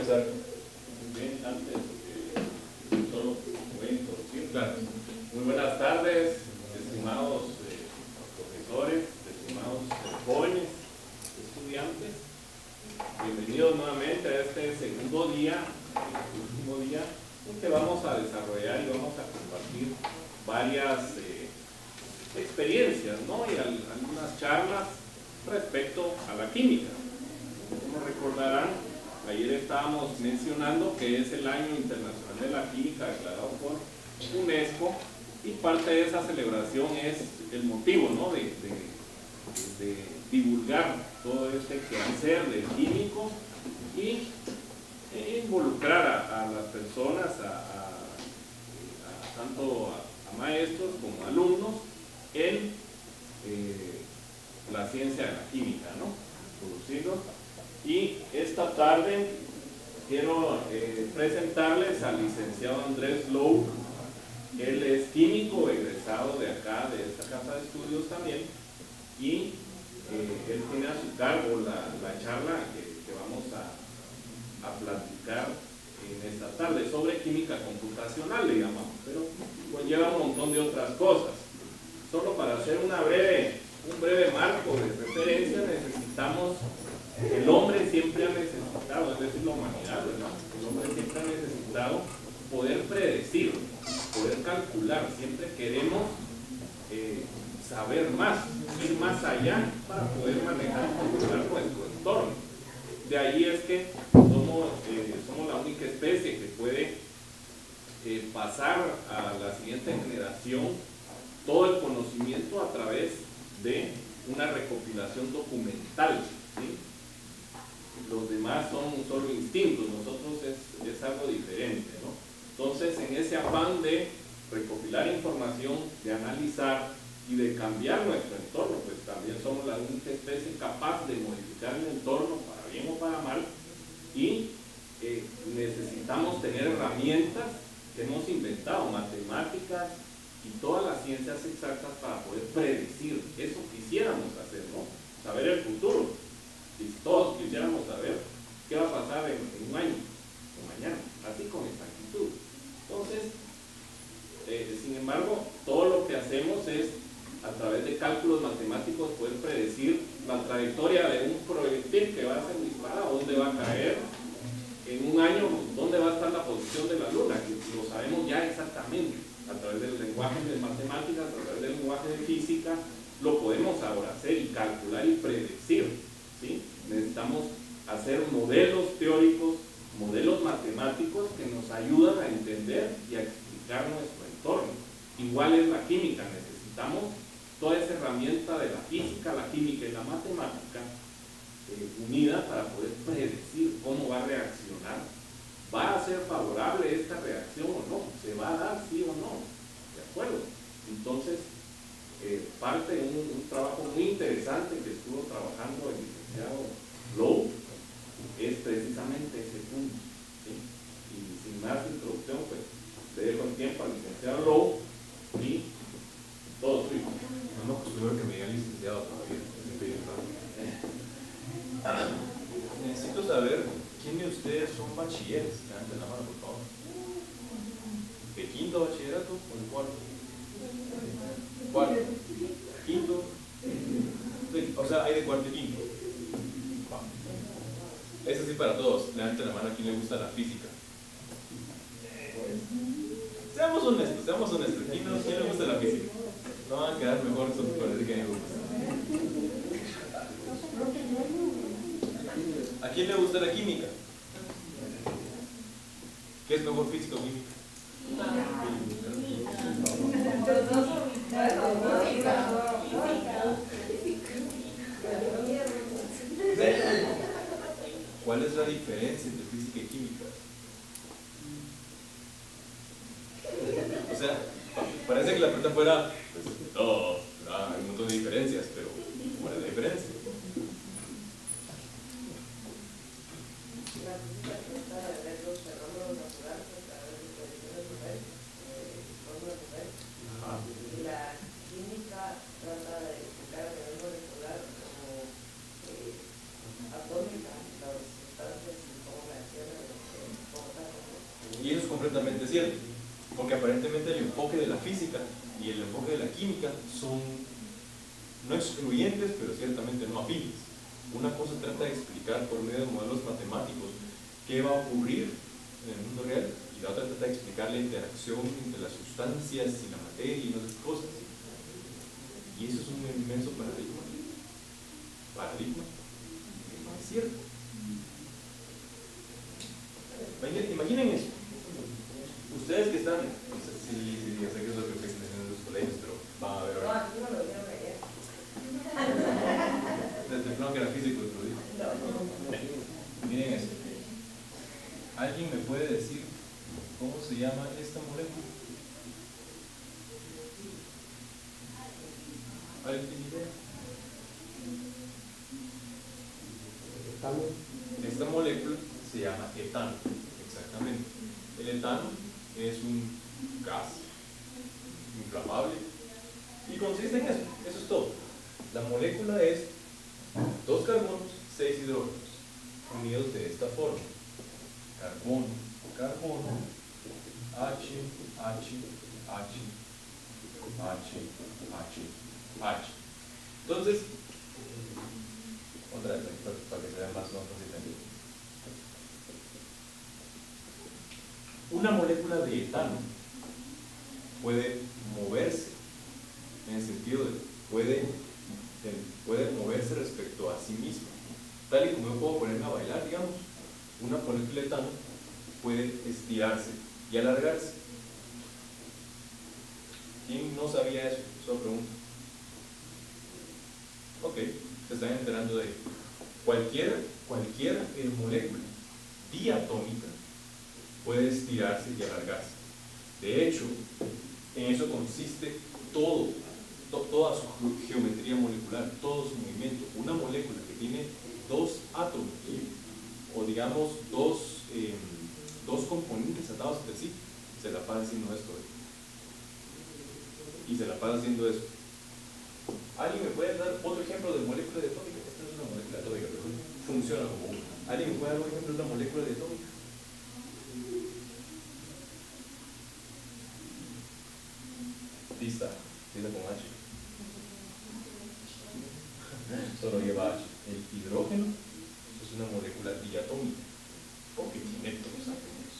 empezar. Bien, antes, solo voy a introducir. Claro. Muy buenas tardes, estimados profesores, estimados jóvenes, estudiantes. Bienvenidos nuevamente a este segundo día, último día, en que vamos a desarrollar y vamos a compartir varias experiencias, ¿no? Y algunas charlas respecto a la química. Como recordarán, ayer estábamos mencionando que es el Año Internacional de la Química declarado por UNESCO, y parte de esa celebración es el motivo, ¿no? de divulgar todo este quehacer del químico y involucrar a las personas, tanto a maestros como alumnos en la ciencia de la química, ¿no? Introducirlos. Y esta tarde quiero presentarles al licenciado Andrés Lowe. Él es químico egresado de acá, de esta casa de estudios también, y él tiene a su cargo la charla que vamos a platicar en esta tarde sobre química computacional, le llamamos, pero conlleva un montón de otras cosas. Solo para hacer un breve marco de referencia, necesitamos, el hombre siempre ha necesitado, es decir, la humanidad, ¿verdad? El hombre siempre ha necesitado poder predecir, poder calcular, siempre queremos saber más, ir más allá para poder manejar y controlar nuestro entorno. De ahí es que somos la única especie que puede pasar a la siguiente generación todo el conocimiento a través de una recopilación documental, ¿sí? Los demás son solo instintos, nosotros es algo diferente, ¿no? Entonces, en ese afán de recopilar información, de analizar y de cambiar nuestro entorno, pues también somos la única especie capaz de modificar el entorno para bien o para mal, y necesitamos tener herramientas que hemos inventado, matemáticas y todas las ciencias exactas para poder predecir. Eso quisiéramos hacer, ¿no? Saber el futuro. Si todos quisiéramos saber qué va a pasar en un año o mañana, así con exactitud. Entonces, sin embargo, todo lo que hacemos es, a través de cálculos matemáticos, poder predecir la trayectoria de un proyectil que va a ser disparado, dónde va a caer en un año, dónde va a estar la posición de la luna, que lo sabemos ya exactamente, a través del lenguaje de matemáticas, a través del lenguaje de física, lo podemos ahora hacer y calcular y predecir, ¿sí? Necesitamos hacer modelos teóricos, modelos matemáticos que nos ayudan a entender y a explicar nuestro entorno. Igual es la química, necesitamos toda esa herramienta de la física, la química y la matemática unida para poder predecir cómo va a reaccionar. ¿Va a ser favorable esta reacción o no? ¿Se va a dar sí o no? ¿De acuerdo? Entonces, parte de un trabajo muy interesante que estuvo trabajando el licenciado Lowe es precisamente ese punto, ¿sí? Y sin más introducción, pues te dejo el tiempo al licenciado Lowe y todo suyo. No me acostumbro que me digan licenciado todavía. Necesito saber quién de ustedes son bachilleres. Levanten la mano, por favor. ¿De quinto bachillerato o de cuarto? ¿Cuarto? ¿Quinto? O sea, hay de cuarto y quinto. Es así para todos. Levanten la mano a quién le gusta la física. Seamos honestos, seamos honestos. ¿Quién le gusta la física? No van a quedar mejor para decir que me gusta. ¿A quién le gusta la química? ¿Qué es mejor, física o química? ¿Cuál es la diferencia entre física y química? O sea, parece que la pregunta fuera, pues, no, hay un montón de diferencias, pero ¿cuál es la diferencia? La química trata de explicar a nivel molecular como atómica las sustancias y cómo reaccionan Y eso es completamente cierto, porque aparentemente el enfoque de la física y el enfoque de la química son no excluyentes, pero ciertamente no afines. Una cosa trata de explicar por medio de modelos matemáticos qué va a ocurrir en el mundo real, y la otra trata de explicar la interacción entre las sustancias y la materia y otras cosas. Y eso es un inmenso paradigma. Paradigma que no es cierto. Imaginen eso. Ustedes que están, sí, yo sé que es lo que existen en los colegios, pero va a ver No, ahora. aquí no lo vieron ayer. Desde el plano que era físico, otro día. Miren eso. ¿Alguien me puede decir cómo se llama esta molécula? ¿Alguien tiene idea? Esta molécula se llama etano, exactamente. El etano es un gas inflamable y consiste en eso es todo. La molécula es 2 carbonos, 6 hidrógenos, unidos de esta forma. Carbono, carbono, H, H, H, H, H, H. Entonces, otra vez para que se vea más fácilmente. Una molécula de etano puede moverse, en el sentido de puede moverse respecto a sí misma. Tal y como yo puedo ponerme a bailar, digamos, una molécula de etano puede estirarse y alargarse. ¿Quién no sabía eso? Solo pregunta. Ok, se están enterando de ello. Cualquier molécula diatómica puede estirarse y alargarse. De hecho, en eso consiste toda su geometría molecular, todo su movimiento. Una molécula que tiene 2 átomos, o digamos dos componentes atados entre sí, se la pasa haciendo esto, y se la pasa haciendo eso. ¿Alguien me puede dar otro ejemplo de molécula diatómica? Esta no es una molécula atómica, pero funciona como una. ¿Alguien me puede dar un ejemplo de una molécula diatómica? Lista con H. Solo lleva H. El hidrógeno es una molécula diatómica porque tiene 2 átomos.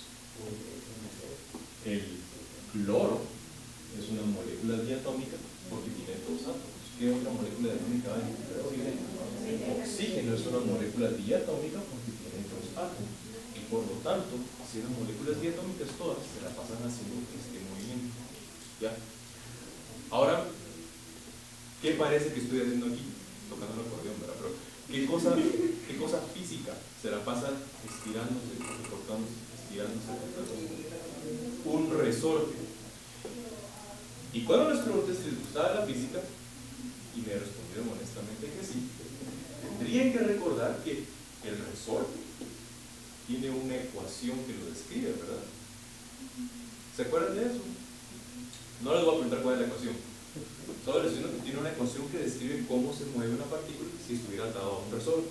El cloro es una molécula diatómica porque tiene 2 átomos. ¿Qué otra molécula diatómica hay? El oxígeno es una molécula diatómica porque tiene 2 átomos. Y por lo tanto, si las moléculas diatómicas todas se la pasan haciendo este movimiento. ¿Ya? Ahora, ¿qué parece que estoy haciendo aquí? Tocando el acordeón, ¿verdad? Pero ¿qué cosa física se la pasa estirándose, cortándose, estirándose, cortándose? Un resorte. ¿Y cuál de los preguntas si les gustaba la física? Y me respondieron honestamente que sí. Tendrían que recordar que el resorte tiene una ecuación que lo describe, ¿verdad? ¿Se acuerdan de eso? No les voy a preguntar cuál es la ecuación. Solo les digo que tiene una ecuación que describe cómo se mueve una partícula si estuviera atado a un resorte.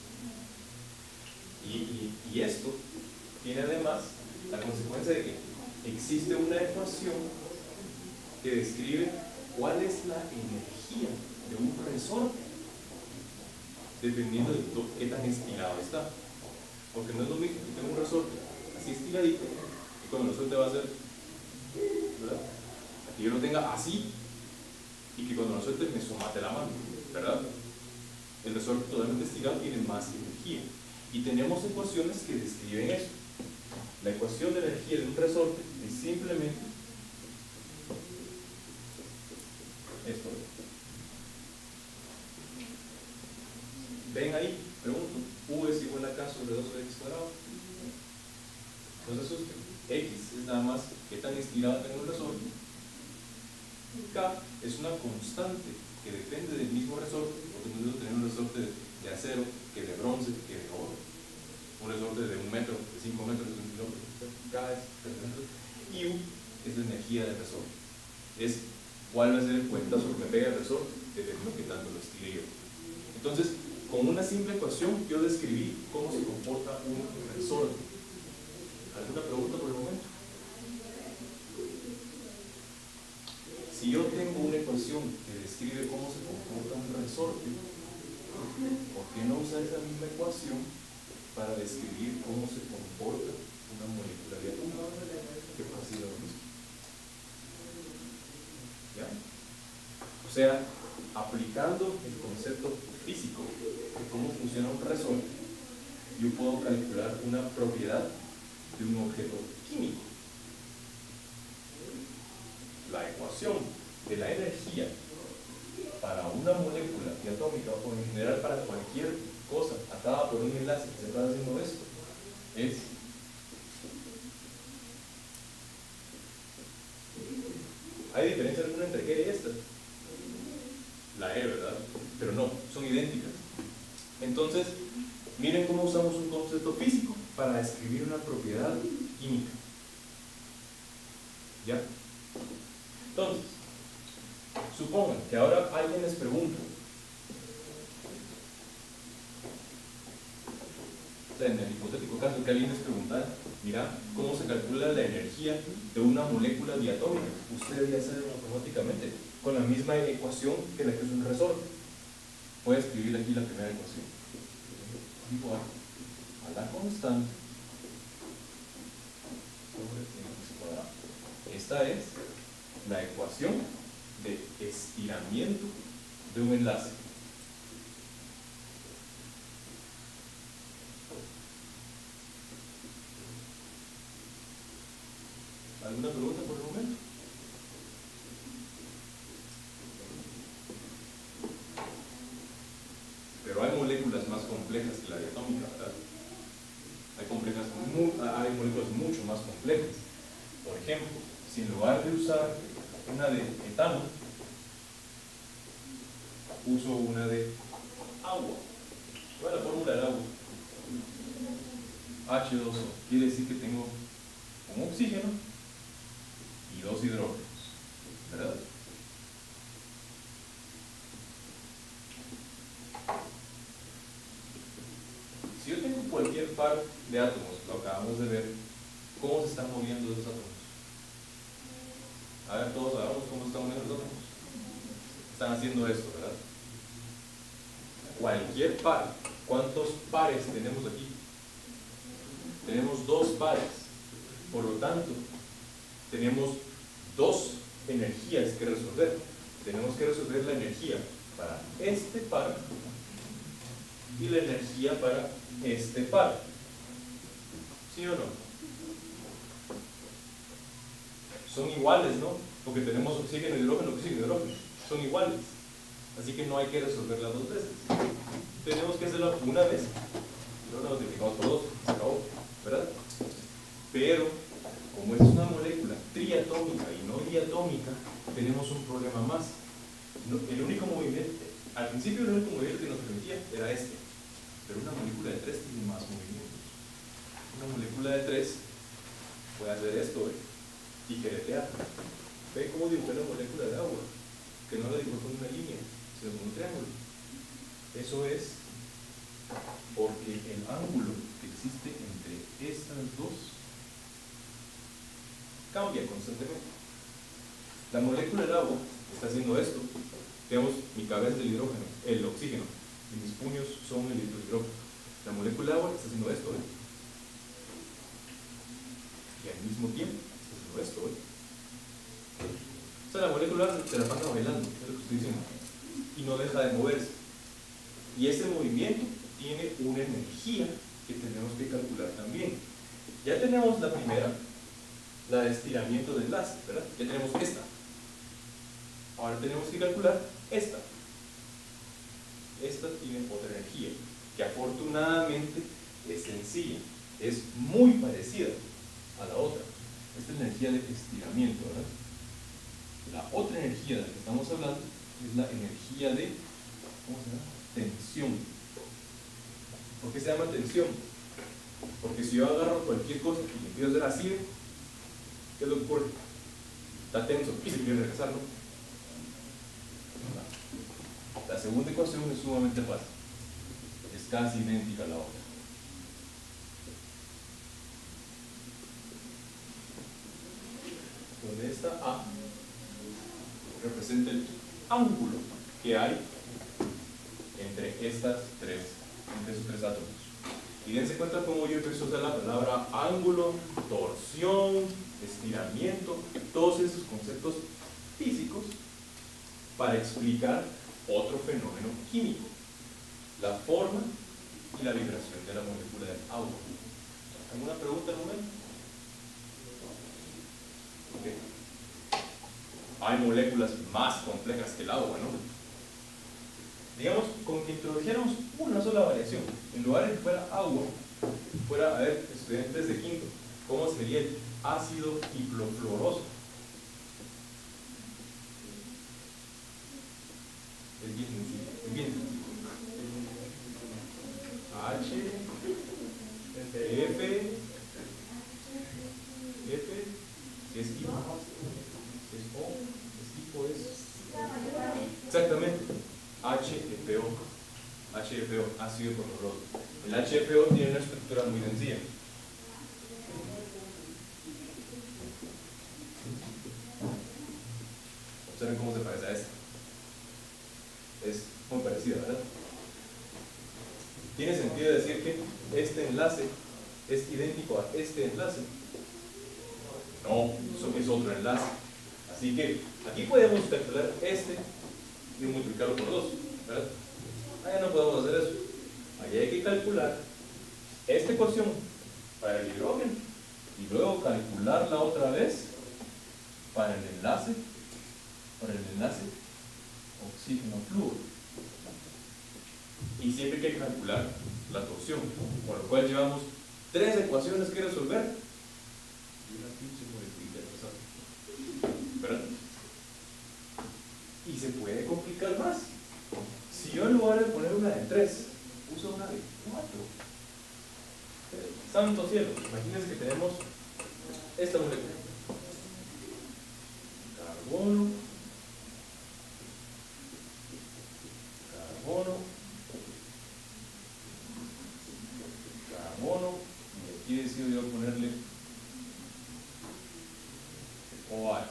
Y esto tiene además la consecuencia de que existe una ecuación que describe cuál es la energía de un resorte dependiendo de qué tan estirado está. Porque no es lo mismo que tengo un resorte así estiradito y cuando el resorte va a ser, ¿verdad? Que yo lo tenga así y que cuando lo suelte me somate la mano, ¿verdad? El resorte totalmente estirado tiene más energía y tenemos ecuaciones que describen eso. La ecuación de energía de un resorte es simplemente esto. ¿Ven ahí? Pregunto, U es igual a K sobre 2x cuadrado. No se asusten, X es nada más qué tan estirado tengo el resorte. K es una constante que depende del mismo resorte, porque no debo tener un resorte de acero, que de bronce, que de oro. Un resorte de 1 metro, de 5 metros, de 1 kilómetro. K es 3 metros. Y U es la energía del resorte. Es cuál va a ser el cuentazo que me pega el resorte, dependiendo de qué tanto lo estire yo. Entonces, con una simple ecuación, yo describí cómo se comporta un resorte. ¿Alguna pregunta por el momento? qué no usar esa misma ecuación para describir cómo se comporta una molécula de átomo? Que pasa lo mismo. ¿Ya? O sea, aplicando el concepto físico de cómo funciona un resol, yo puedo calcular una propiedad de un objeto químico. La ecuación de la energía para una molécula diatómica o en general para cualquier cosa atada por un enlace que se está haciendo esto es ¿hay diferencia alguna entre E y esta? La E, ¿verdad? Pero no, son idénticas. Entonces, miren cómo usamos un concepto físico para describir una propiedad química. ¿Ya? Entonces, supongan que ahora alguien les pregunta, o sea, en el hipotético caso que alguien les preguntara, mira, ¿cómo se calcula la energía de una molécula diatómica? Ustedes ya saben automáticamente, con la misma ecuación que la que es un resorte. Voy a escribir aquí la primera ecuación. Igual a la constante sobre x cuadrado. Esta es la ecuación de estiramiento de un enlace. ¿Alguna pregunta por el momento? Pero hay moléculas más complejas que la diatómica, ¿verdad? Hay moléculas mucho más complejas. Por ejemplo, si en lugar de usar una de etano, uso una de agua. ¿Cuál es la fórmula del agua? H2O. Quiere decir que tengo un oxígeno y dos hidrógenos, ¿verdad? Si yo tengo cualquier par de átomos, lo acabamos de ver, ¿cómo se están moviendo esos átomos? A ver, todos sabemos cómo se están moviendo los átomos. Están haciendo esto, ¿verdad? Cualquier par. ¿Cuántos pares tenemos aquí? Tenemos dos pares. Por lo tanto, tenemos dos energías que resolver. Tenemos que resolver la energía para este par y la energía para este par. ¿Sí o no? Son iguales, ¿no? Porque tenemos oxígeno y hidrógeno, oxígeno y hidrógeno. Son iguales. Así que no hay que resolverla dos veces. Tenemos que hacerla una vez. Y luego la multiplicamos por dos. Se acabó. ¿Verdad? Pero, como es una molécula triatómica y no diatómica, tenemos un problema más. El único movimiento, al principio el único movimiento que nos permitía era este. Pero una molécula de 3 tiene más movimientos. Una molécula de 3 puede hacer esto, tijeretear. ¿Ven cómo dibujé la molécula de agua? Que no la dibujé con una línea, sino con un triángulo. Eso es porque el ángulo que existe entre estas dos cambia constantemente. La molécula del agua está haciendo esto. Digamos, mi cabeza es el hidrógeno, el oxígeno, y mis puños son el hidrógeno. La molécula del agua está haciendo esto, y al mismo tiempo está haciendo esto, O sea, la molécula se la pasa bailando, es lo que estoy diciendo, y no deja de moverse. Y ese movimiento tiene una energía que tenemos que calcular también. Ya tenemos la primera, la de estiramiento de enlace, ¿verdad? Ya tenemos esta. Ahora tenemos que calcular esta. Esta tiene otra energía, que afortunadamente es sencilla, es muy parecida a la otra. Esta es la energía de estiramiento, ¿verdad? La otra energía de la que estamos hablando es la energía de, ¿cómo se llama? Tensión. ¿Por qué se llama tensión? Porque si yo agarro cualquier cosa y le empiezo a hacer así, ¿qué es lo que ocurre? Está tenso y se quiere regresar, ¿no? La segunda ecuación es sumamente fácil. Es casi idéntica a la otra. Donde esta A representa el ángulo que hay entre estas tres entre esos tres átomos. Y dense cuenta cómo yo empiezo a usar la palabra ángulo, torsión, estiramiento, todos esos conceptos físicos para explicar otro fenómeno químico, la forma y la vibración de la molécula del agua. ¿Alguna pregunta al momento? Okay. Hay moléculas más complejas que el agua, ¿no? Digamos, con que introdujéramos una sola variación, en lugar de que fuera agua, fuera, a ver, estudiantes de quinto, ¿cómo sería el ácido hiplofluoroso? Es bien sencillo, es bien sencillo. H, F, si es hipo, si es O, es hipo, es... Exactamente. HFO, ácido hiplofluoroso. El HFO tiene una estructura muy sencilla. Observen cómo se parece a esta. Es muy parecida, ¿verdad? ¿Tiene sentido decir que este enlace es idéntico a este enlace? No, eso es otro enlace. Así que aquí podemos calcular este y multiplicarlo por 2, ¿verdad? Allá no podemos hacer eso. Allá hay que calcular esta ecuación para el hidrógeno y luego calcularla otra vez para el enlace oxígeno-flúor. Y siempre hay que calcular la torsión, por lo cual llevamos 3 ecuaciones que resolver y una pinche moleculita de ¿verdad? Y se puede complicar más. Si yo en lugar de poner una de 3, uso una de 4. Santo cielo, imagínense que tenemos esta molécula. Carbono, y aquí decido yo ponerle OH.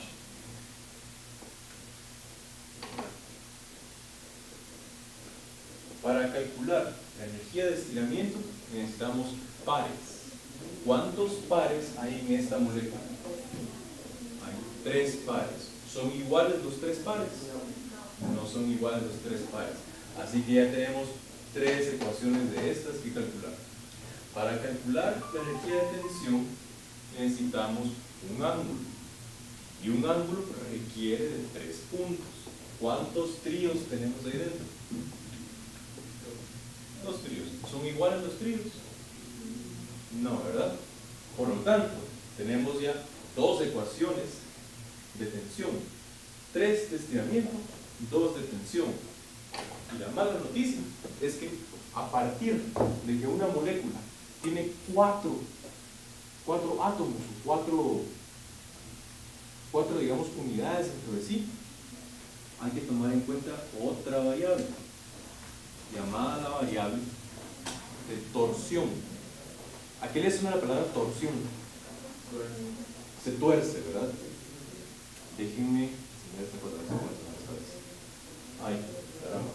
Para calcular la energía de estiramiento necesitamos pares. ¿Cuántos pares hay en esta molécula? Hay 3 pares. ¿Son iguales los 3 pares? No son iguales los 3 pares. Así que ya tenemos 3 ecuaciones de estas que calcular. Para calcular la energía de tensión necesitamos un ángulo. Y un ángulo requiere de 3 puntos. ¿Cuántos tríos tenemos ahí dentro? 2 tríos. ¿Son iguales los tríos? No, ¿verdad? Por lo tanto, tenemos ya 2 ecuaciones de tensión, 3 de estiramiento, 2 de tensión. Y la mala noticia es que a partir de que una molécula tiene 4 átomos, 4 digamos unidades dentro de sí, hay que tomar en cuenta otra variable llamada la variable de torsión. ¿A qué le suena la palabra torsión? Se tuerce, ¿verdad? Déjenme enseñar esta cosa con las cabezas. Ay, caramba.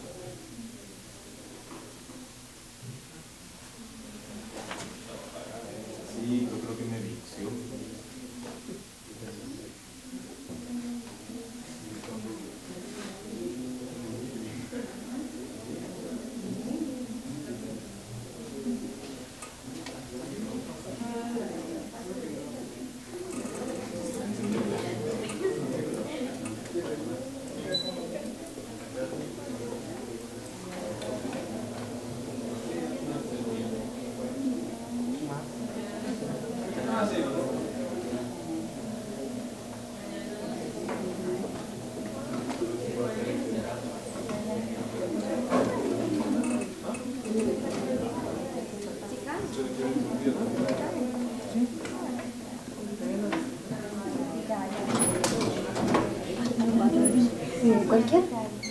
Sí, yo creo que me vició. ¿Cualquier?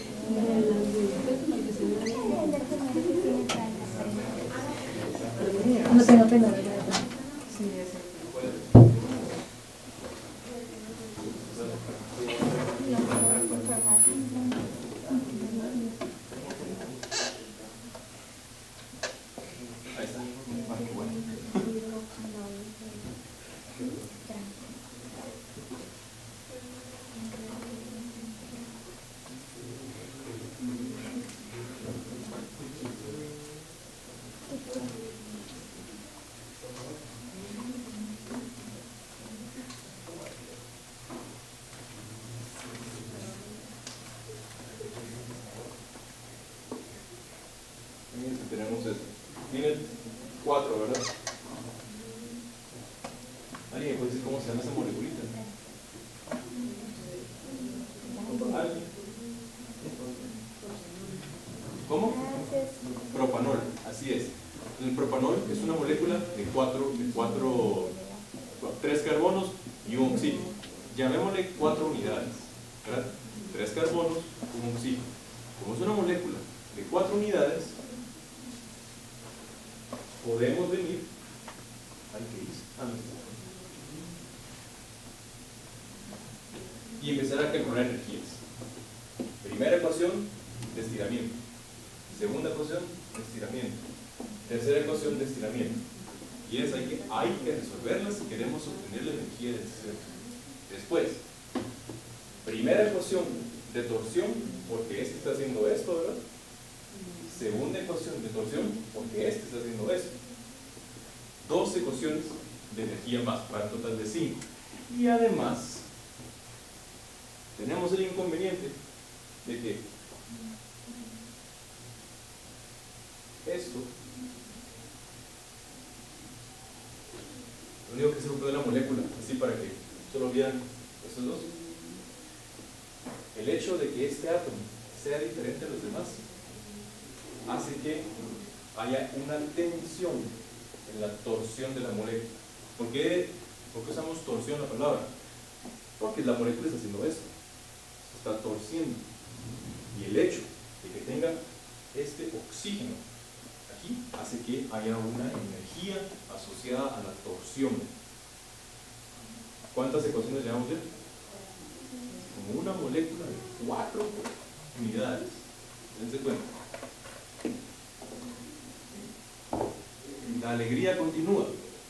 No tengo pena, ¿verdad? Sí, ¿Alguien puede decir cómo se llama esa moleculita? ¿Alguien? ¿Cómo? Propanol, así es. El propanol es una molécula de 3 carbonos y un oxígeno. Llamémosle 4 unidades, ¿verdad? 3 carbonos, un oxígeno. Como es una molécula de 4 unidades, podemos venir al que hice y empezar a calcular energías. Primera ecuación de estiramiento. Segunda ecuación de estiramiento. Tercera ecuación de estiramiento. Y es hay que resolverlas si queremos obtener la energía del sistema. Después, primera ecuación de torsión, porque este está haciendo esto, ¿verdad? Segunda ecuación de torsión, porque este está haciendo esto. 2 ecuaciones de energía más, para un total de 5. Y además, tenemos el inconveniente de que esto, lo único que se rompe de la molécula, así para que solo vean estos dos, el hecho de que este átomo sea diferente a los demás hace que haya una tensión en la torsión de la molécula. ¿Por qué usamos torsión la palabra? Porque la molécula está haciendo esto, se está torciendo, y el hecho de que tenga este oxígeno aquí hace que haya una energía asociada a la torsión. ¿Cuántas ecuaciones llevamos ya? Como una molécula de 4 unidades. Dense cuenta. La alegría continúa.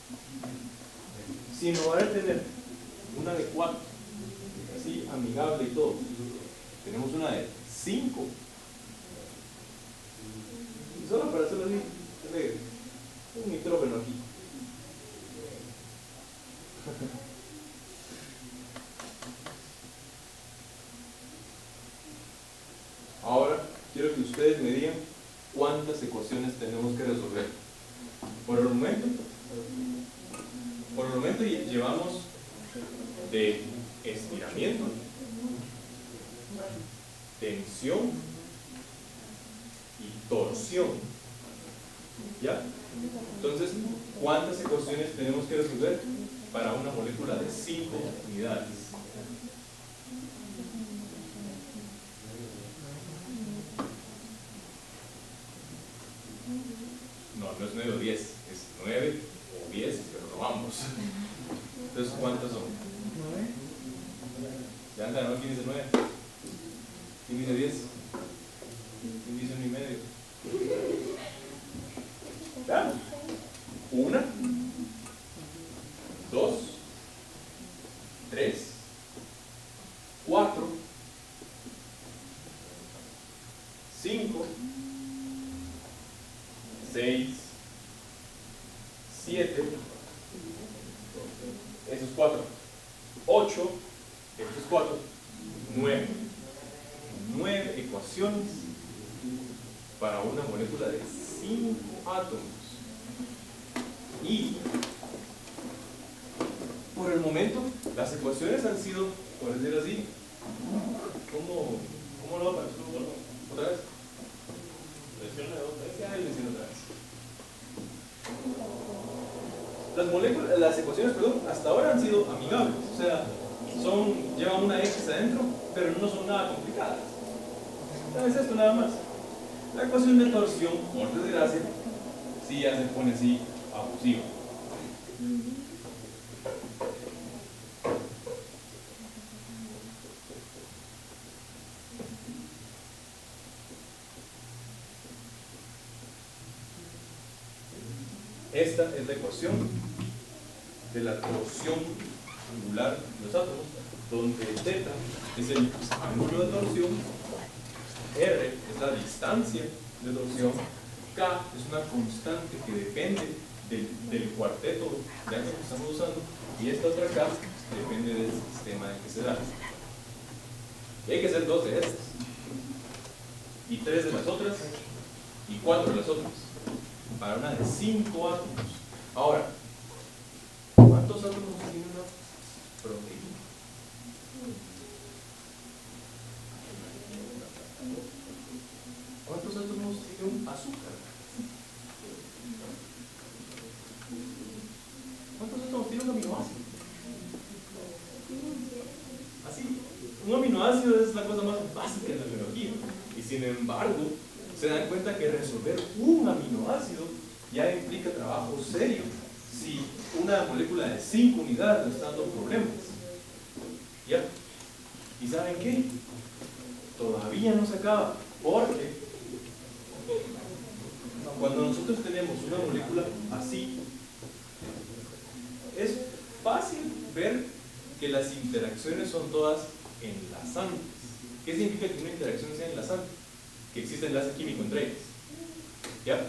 Si no van a tener una de 4, así amigable y todo, tenemos una de 5. Y solo para hacerlo así, un nitrógeno aquí. Ahora quiero que ustedes me digan cuántas ecuaciones tenemos que resolver. Por el momento llevamos de estiramiento, tensión y torsión. ¿Ya? Entonces, ¿cuántas ecuaciones tenemos que resolver para una molécula de 5 unidades? No es 9 o 10, es 9 o 10, pero no vamos. Entonces, ¿cuántas son? ¿Ya anda, no? ¿Quién dice 9? ¿Quién dice 10? ¿Quién dice 1 y medio? Veamos. 1, 2, 3, 4, 5, 6, 7, esos 4, 8, estos 4, 9. 9 ecuaciones para una molécula de 5 átomos. Y por el momento las ecuaciones han sido, por decir así, ¿cómo lo va a pasar? ¿Otra vez? Las ecuaciones, hasta ahora han sido amigables, o sea, llevan una X adentro, pero no son nada complicadas. Es esto nada más. La ecuación de torsión, por desgracia, sí ya se pone así abusivo. Esta es la ecuación de la torsión angular de los átomos, donde θ es el ángulo de torsión, R es la distancia de torsión, K es una constante que depende del cuarteto de átomos que estamos usando, y esta otra K depende del sistema en que se da. Y hay que hacer 2 de estas, y 3 de las otras, y 4 de las otras, para una de 5 átomos. Ahora, ¿cuántos átomos tiene proteína. ¿Cuántos átomos tiene un azúcar? ¿Cuántos átomos tiene un aminoácido? Así, un aminoácido es la cosa más básica de la biología. Y sin embargo, se dan cuenta que resolver un aminoácido ya implica trabajo serio si una molécula de 5 unidades nos está dando problemas. ¿Ya? ¿Y saben qué? Todavía no se acaba, porque cuando nosotros tenemos una molécula así, es fácil ver que las interacciones son todas enlazantes. ¿Qué significa que una interacción sea enlazante? Que existe enlace químico entre ellas. ¿Ya?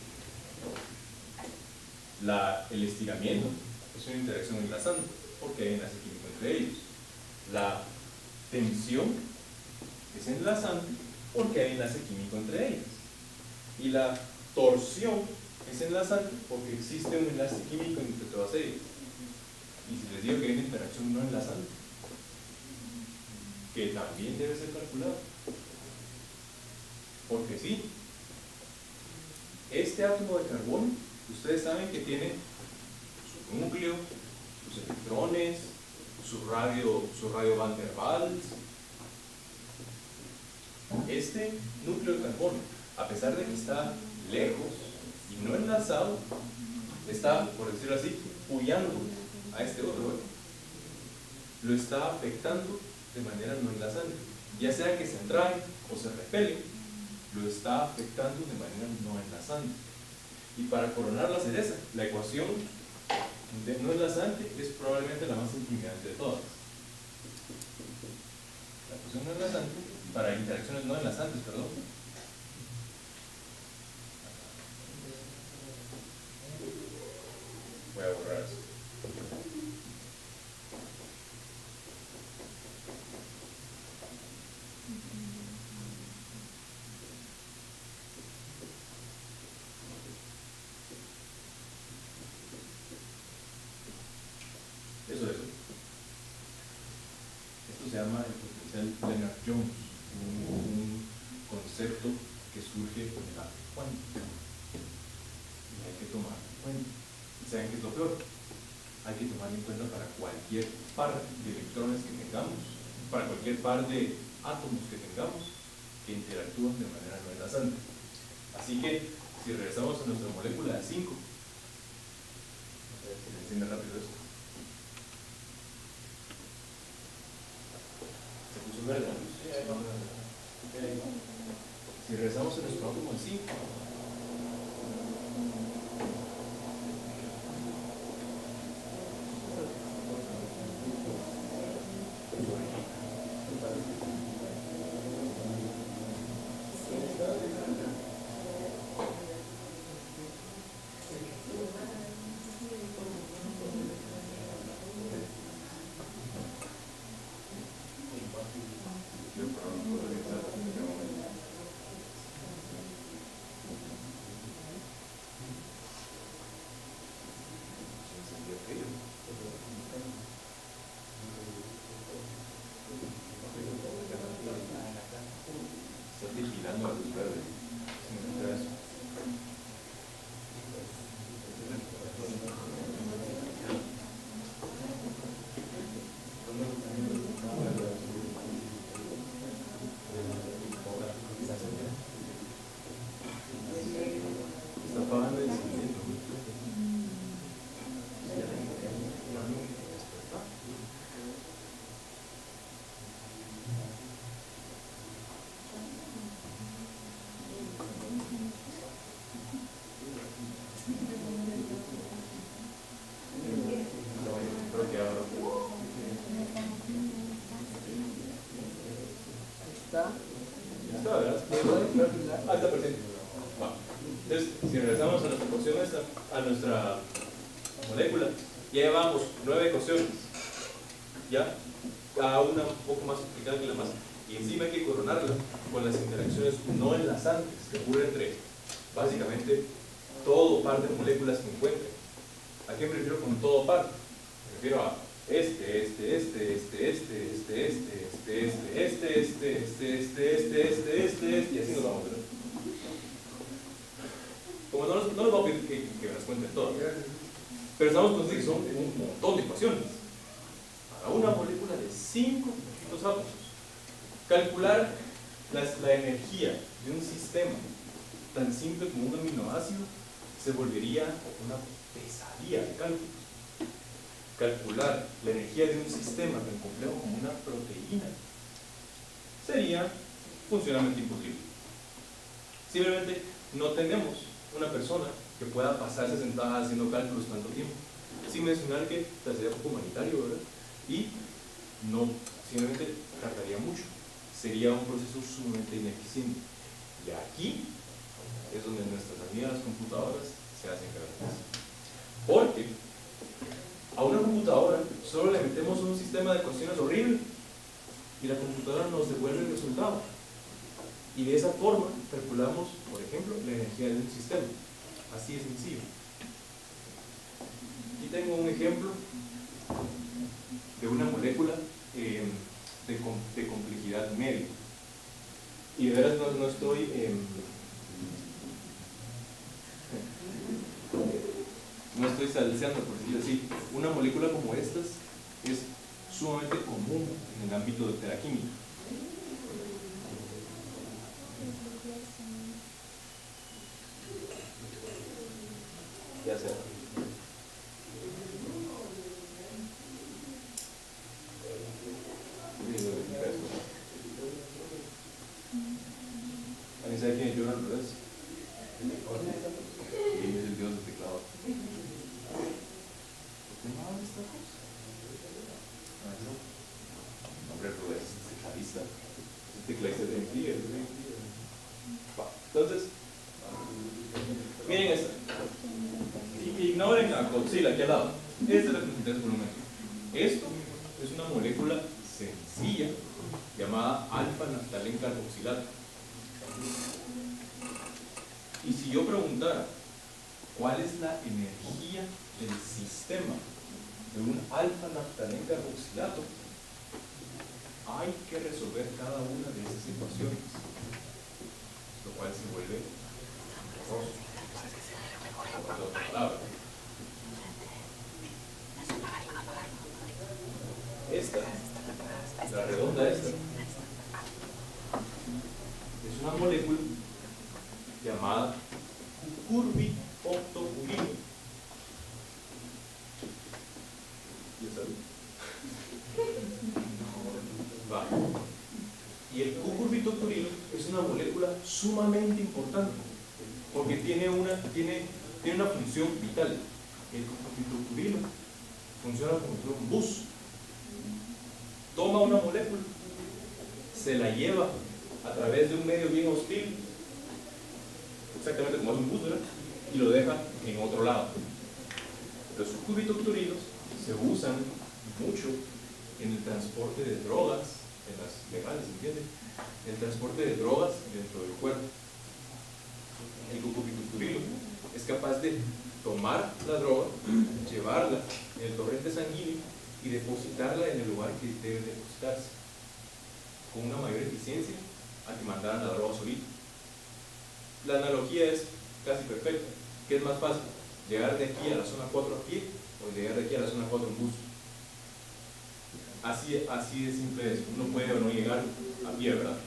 El estiramiento es una interacción enlazante porque hay enlace químico entre ellos. La tensión es enlazante porque hay enlace químico entre ellas. Y la torsión es enlazante porque existe un enlace químico entre todas ellas. Y si les digo que hay una interacción no enlazante, que también debe ser calculada. Porque sí, este átomo de carbono, ustedes saben que tiene su núcleo, sus electrones, su radio Van der Waals. Este núcleo de carbono, a pesar de que está lejos y no enlazado, está, por decirlo así, huyendo a este otro, lo está afectando de manera no enlazante, ya sea que se atraen o se repelen, lo está afectando de manera no enlazante. Y para coronar la cereza, la ecuación de no enlazante es probablemente la más intimidante de todas. La ecuación no enlazante, para interacciones no enlazantes, perdón. Voy a borrar eso. Esto se llama el potencial Lennard-Jones, un concepto que surge de la cuántica. Y hay que tomar en cuenta. ¿Saben qué es lo peor? Hay que tomar en cuenta para cualquier par de electrones que tengamos, para cualquier par de átomos que tengamos que interactúan de manera no enlazante. Así que, si regresamos a nuestra molécula de 5, se me enciende rápido esto. Se puso verde. Si regresamos a nuestro átomo de 5, alta presente. Entonces, si regresamos a nuestra ecuación, a nuestra molécula, ya llevamos 9 ecuaciones, ya, cada una un poco más complicada que la más, y encima hay que coronarla con las interacciones no enlazantes que ocurren entre, básicamente, todo par de moléculas que encuentren. ¿A qué me refiero con todo par? Me refiero a y así nos vamos, ¿verdad? Como no les voy a pedir que me las cuenten todas, pero estamos conscientes que son un montón de ecuaciones. Para una molécula de 5 átomos, calcular la energía de un sistema tan simple como un aminoácido se volvería una pesadilla de cálculos. Calcular la energía de un sistema tan complejo como una proteína sería funcionalmente imposible. Simplemente no tenemos una persona que pueda pasarse sentada haciendo cálculos tanto tiempo, sin mencionar que sería poco humanitario, ¿verdad? Y no, simplemente tardaría mucho, sería un proceso sumamente ineficiente. Y aquí es donde nuestras amigas las computadoras se hacen grandes, porque a una computadora solo le metemos un sistema de ecuaciones horrible y la computadora nos devuelve el resultado, y de esa forma calculamos, por ejemplo, la energía de un sistema. Así de sencillo. Aquí tengo un ejemplo de una molécula de complejidad media, y de veras no estoy no estoy salseando, por decirlo así. Una molécula como estas es sumamente común en el ámbito de la química. Ya sea. ¿Alguien sabe quién es Jordan Rudess? ¿Quién es el dios del teclado? ¿Qué más esta cosa? Hombre, Rudess, tecladista. Es tecladista de MD. Entonces, miren esto. Ignoren a Godzilla aquí al lado. Esta es la concentración por un momento. Esto es una molécula sencilla llamada alfa-naftalén carboxilato. Y si yo preguntara cuál es la energía del sistema de un alfa-naftalén carboxilato, hay que resolver cada una de esas ecuaciones, lo cual se vuelve horroroso. Esta, la redonda esta, es una molécula llamada cucurbitoctopurilo. ¿Ya saben? Va. Y el cucurbitoctopurilo es una molécula sumamente importante porque tiene una función vital. El cucurbitoctopurilo funciona como un bus. Toma una molécula, se la lleva a través de un medio bien hostil, exactamente como es un bus, ¿verdad? Y lo deja en otro lado. Los cucurbitoctopurilos se usan mucho en el transporte de drogas, en las legales, ¿entienden? En el transporte de drogas dentro del cuerpo. El cucurbitoctopurilo es capaz de tomar la droga, llevarla en el torrente sanguíneo y depositarla en el lugar que debe depositarse, con una mayor eficiencia a que mandaran la droga solita. La analogía es casi perfecta. ¿Qué es más fácil? ¿Llegar de aquí a la zona 4 a pie o llegar de aquí a la zona 4 en bus? Así de simple es. Uno puede o no llegar a pie, ¿verdad?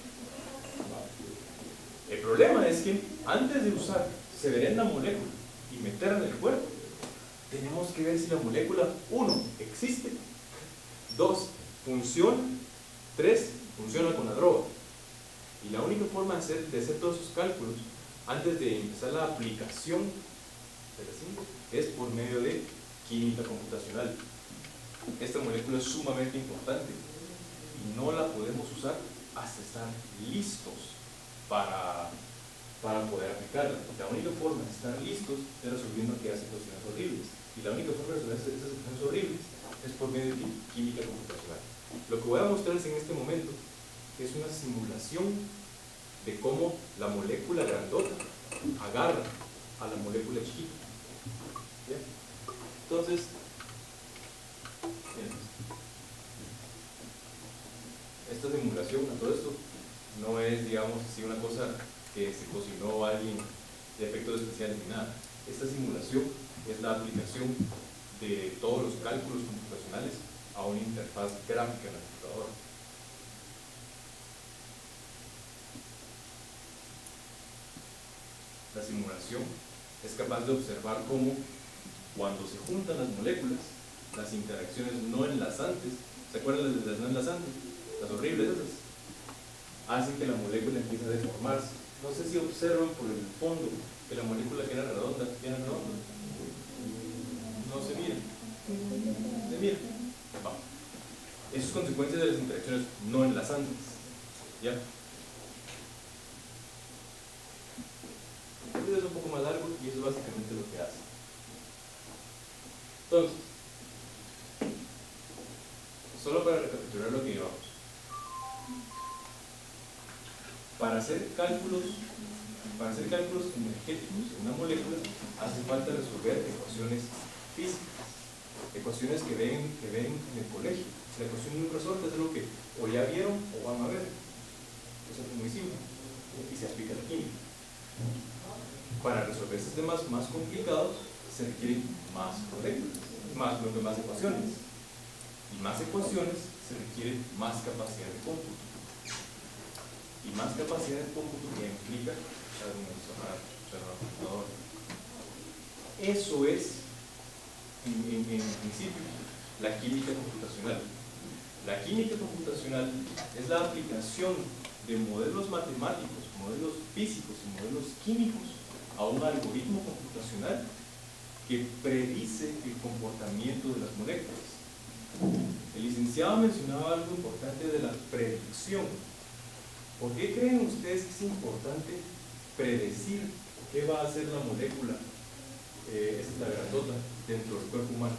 El problema es que antes de usar severenda molécula y meterla en el cuerpo, tenemos que ver si la molécula, 1, existe, 2, funciona, 3, funciona con la droga. Y la única forma de hacer todos esos cálculos antes de empezar la aplicación de la cinta es por medio de química computacional. Esta molécula es sumamente importante y no la podemos usar hasta estar listos para poder aplicarla. La única forma de estar listos es resolviendo aquellas situaciones horribles. Y la única forma de resolver esas situaciones horribles es por medio de química computacional. Lo que voy a mostrarles en este momento es una simulación de cómo la molécula grandota agarra a la molécula chiquita. ¿Bien? Entonces, bien. esta simulación, todo esto, no es, digamos, así una cosa que se cocinó alguien de efectos especiales ni nada. Esta simulación es la aplicación de todos los cálculos computacionales a una interfaz gráfica en la computadora. La simulación es capaz de observar cómo, cuando se juntan las moléculas, las interacciones no enlazantes, ¿se acuerdan de las no enlazantes? Las horribles esas, hacen que la molécula empiece a deformarse. No sé si observan por el fondo que la molécula que era redonda, no se mira. Se mira. Va. Eso es consecuencia de las interacciones no enlazantes. ¿Ya? Este es un poco más largo y eso es básicamente lo que hace. Entonces, solo para recapitular lo que llevamos. Para hacer cálculos energéticos en una molécula hace falta resolver ecuaciones físicas, ecuaciones que ven en el colegio. La ecuación de un resorte es algo que o ya vieron o van a ver. Eso es muy simple y se aplica a la química. Para resolver sistemas más complicados se requieren más moléculas, más ecuaciones. Y más ecuaciones se requiere más capacidad de cómputo. Y más capacidad de cómputo que implica usar una computadora. Eso es, en principio, la química computacional. La química computacional es la aplicación de modelos matemáticos, modelos físicos y modelos químicos a un algoritmo computacional que predice el comportamiento de las moléculas. El licenciado mencionaba algo importante de la predicción. ¿Por qué creen ustedes que es importante predecir qué va a hacer la molécula, esta es la grandota, dentro del cuerpo humano?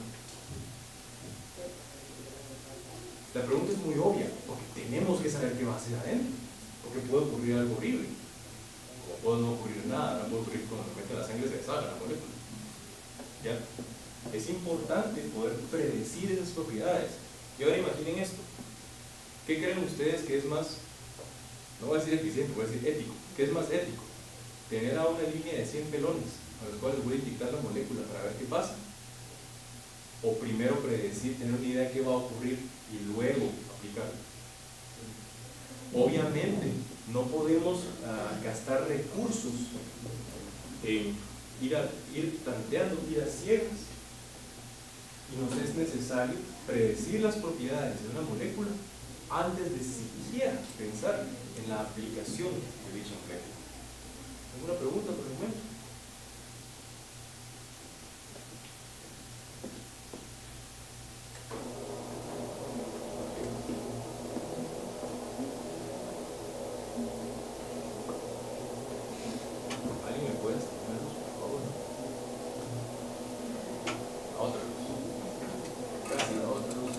La pregunta es muy obvia, porque tenemos que saber qué va a hacer adentro, porque puede ocurrir algo horrible, o puede no ocurrir nada, no puede ocurrir cuando se mete la sangre se deshaga la molécula. ¿Ya? Es importante poder predecir esas propiedades. Y ahora imaginen esto. ¿Qué creen ustedes que es más, no voy a decir eficiente, voy a decir ético? ¿Qué es más ético? Tener a una línea de 100 pelones a los cuales voy a inyectar la molécula para ver qué pasa. O primero predecir, tener una idea de qué va a ocurrir y luego aplicarlo. Obviamente no podemos gastar recursos en ir tanteando, ir a ciegas. Y nos es necesario predecir las propiedades de una molécula antes de siquiera pensar en la aplicación de dicha molécula. ¿Alguna pregunta por el momento? ¿Alguien me puede explicar, por favor? A otra luz. Casi a otra luz.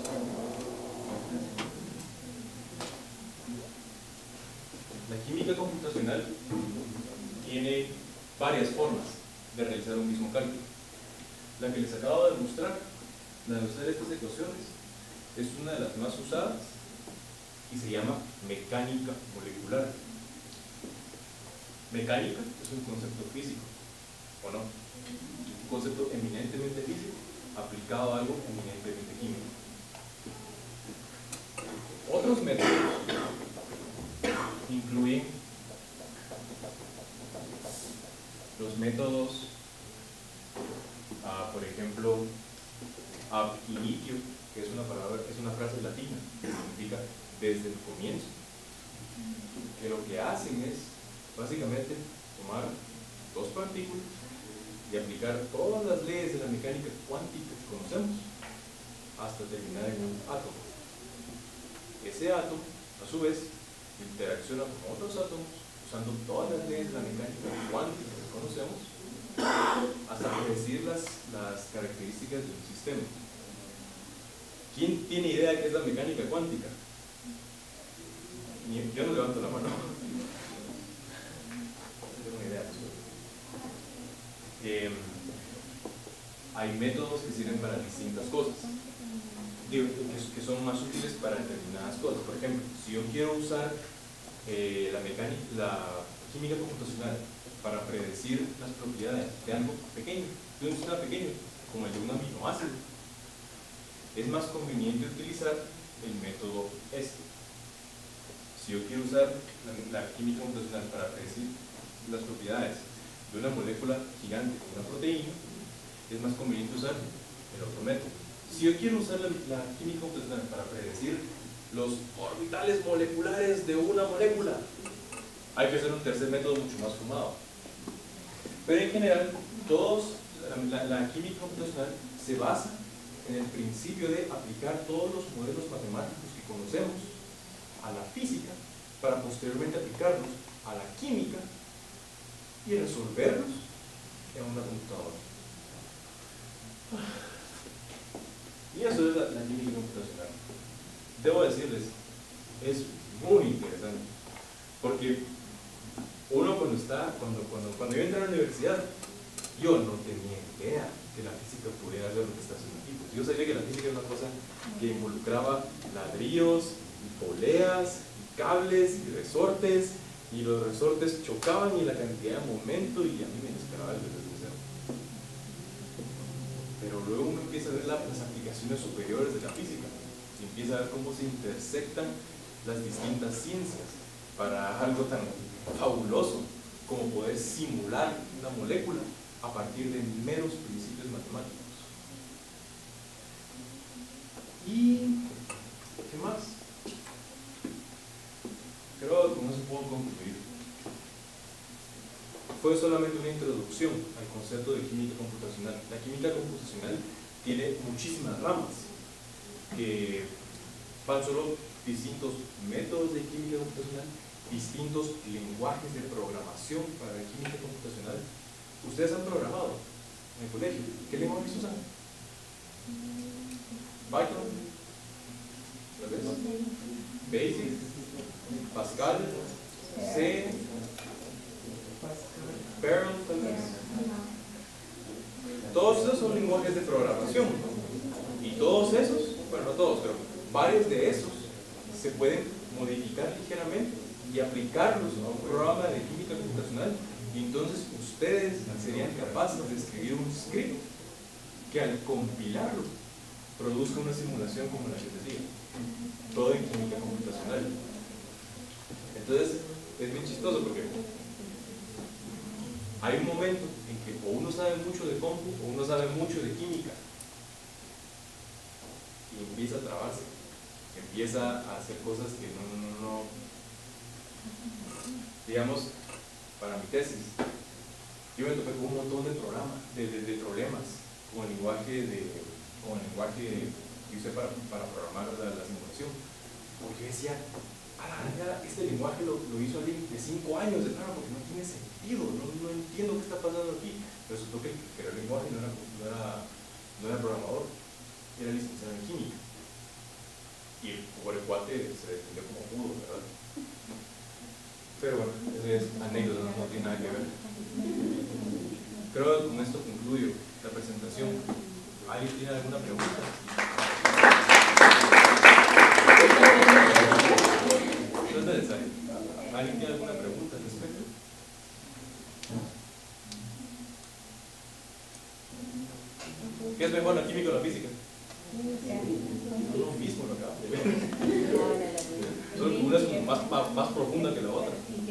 La química computacional tiene varias formas de realizar un mismo cálculo. La que les acabo de mostrar, la de usar estas ecuaciones, es una de las más usadas y se llama mecánica molecular. Mecánica es un concepto físico, ¿o no? Un concepto eminentemente físico aplicado a algo eminentemente químico. Otros métodos incluyen los métodos, por ejemplo, ab initio, que es una frase latina que significa desde el comienzo, que lo que hacen es básicamente tomar dos partículas y aplicar todas las leyes de la mecánica cuántica que conocemos hasta terminar en un átomo. Ese átomo, a su vez, interacciona con otros átomos usando todas las leyes de la mecánica cuántica que conocemos hasta predecir las características de un sistema. ¿Quién tiene idea de qué es la mecánica cuántica? Yo no levanto la mano. No tengo una idea. Hay métodos que sirven para distintas cosas. que son más útiles para determinadas cosas. Por ejemplo, si yo quiero usar la química computacional para predecir las propiedades de algo pequeño, de un sistema pequeño, como el de un aminoácido, es más conveniente utilizar el método este. Si yo quiero usar la química computacional para predecir las propiedades de una molécula gigante como una proteína, es más conveniente usar el otro método. Si yo quiero usar la química computacional para predecir los orbitales moleculares de una molécula, hay que hacer un tercer método mucho más fumado. Pero en general, la química computacional se basa en el principio de aplicar todos los modelos matemáticos que conocemos a la física para posteriormente aplicarlos a la química y resolverlos en una computadora. Y eso es la química computacional. Debo decirles, es muy interesante, porque uno cuando yo entré a la universidad, yo no tenía idea que la física pudiera hacer lo que está haciendo aquí. Yo sabía que la física era una cosa que involucraba ladrillos, y poleas, y cables, y resortes, y los resortes chocaban y la cantidad de momento, y a mí me desesperaba desde cero. Pero luego uno empieza a ver las aplicaciones superiores de la física, y empieza a ver cómo se intersectan las distintas ciencias para algo tan fabuloso como poder simular una molécula a partir de meros principios matemáticos. ¿Y qué más? Creo que con eso puedo concluir. Fue solamente una introducción al concepto de química computacional. La química computacional tiene muchísimas ramas que van solo distintos métodos de química computacional, distintos lenguajes de programación para la química computacional. Ustedes han programado en el colegio. ¿Qué lenguajes usan? Python, ¿tal vez? Basic, Pascal, C, Perl, tal vez. Todos esos son lenguajes de programación, y todos esos, bueno, no todos, pero varios de esos se pueden modificar ligeramente y aplicarlos a un programa de química computacional, y entonces ustedes serían capaces de escribir un script que al compilarlo produzca una simulación como la que les digo, todo en química computacional. Entonces es bien chistoso porque hay un momento en que o uno sabe mucho de compu o uno sabe mucho de química y empieza a trabarse, empieza a hacer cosas que no. Digamos, para mi tesis yo me topé con un montón de problemas con el lenguaje que usé para programar la simulación, porque yo decía, este lenguaje lo hizo alguien de 5 años de plano, porque no tiene sentido, no entiendo qué está pasando aquí. Resultó que el lenguaje no era programador, era licenciado en química, y el pobre cuate se defendió como pudo, ¿verdad? Pero bueno, eso es anécdota, no tiene nada que ver. Creo que con esto concluyo la presentación. ¿Alguien tiene alguna pregunta? No es necesario. ¿Alguien tiene alguna pregunta al respecto? ¿Qué es mejor, la química o la física? Es lo mismo, lo acabo de ver. Solo que una es más profunda que la otra.